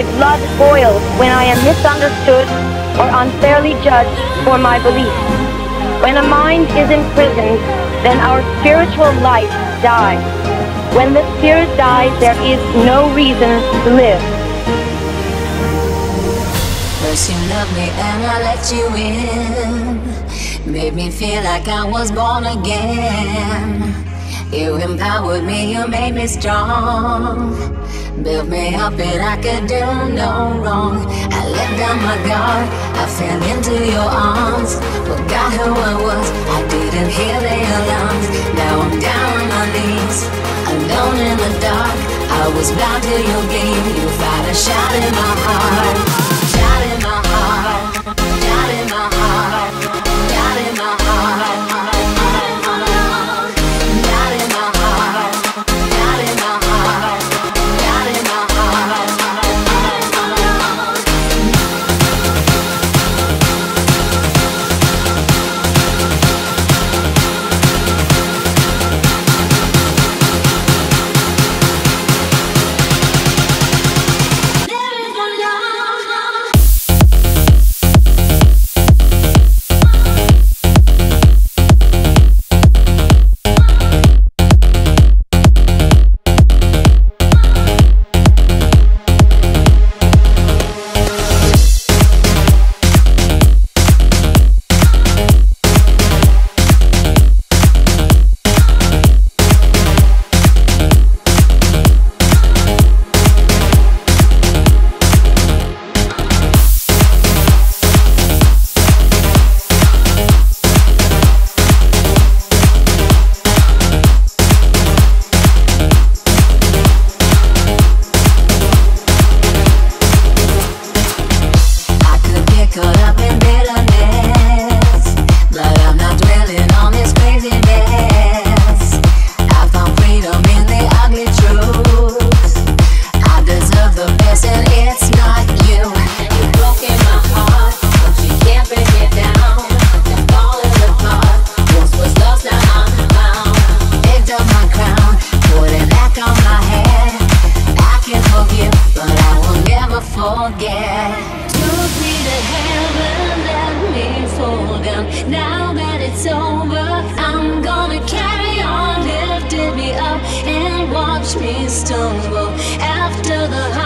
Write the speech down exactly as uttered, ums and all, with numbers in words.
My blood boils when I am misunderstood or unfairly judged for my beliefs. When a mind is imprisoned, then our spiritual life dies. When the spirit dies, there is no reason to live. First you loved me and I let you in. Made me feel like I was born again. You empowered me, you made me strong. Built me up and I could do no wrong. I let down my guard, I fell into your arms. Forgot who I was, I didn't hear the alarms. Now I'm down on my knees, alone in the dark. I was blind to your game, you fired a shot in my heart. Shot in my heart, shot in my heart, shot in my heart. Now that it's over, I'm gonna carry on. Lifted me up and watch me stumble after the